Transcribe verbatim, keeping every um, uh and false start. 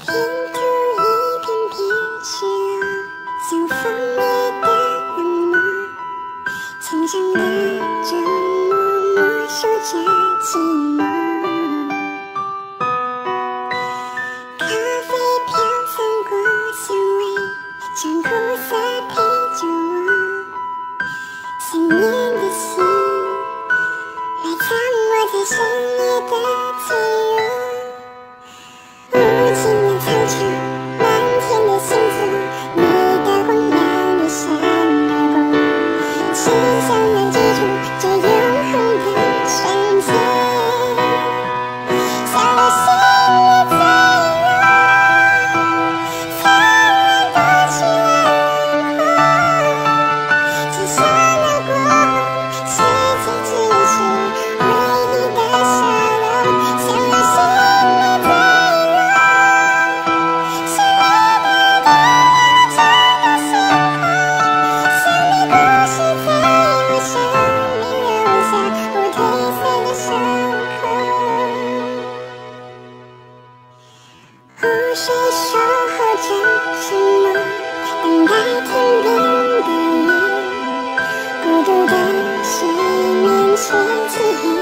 拼图一片片失落，像枫叶的冷漠。墙上的桌幕默数着寂寞。咖啡飘散过香味，像苦涩陪着我。想念的心，来藏我在深夜的脆弱。无尽的操场，漫天的星座，你的光亮一闪而过，只想能记住这永恒的瞬间。小心的坠落，灿烂夺去轮廓，只刹那过后，世界只是回忆的沙漏。小心的坠落。湖水守候着什么？等待天边的云，孤独的水面前起。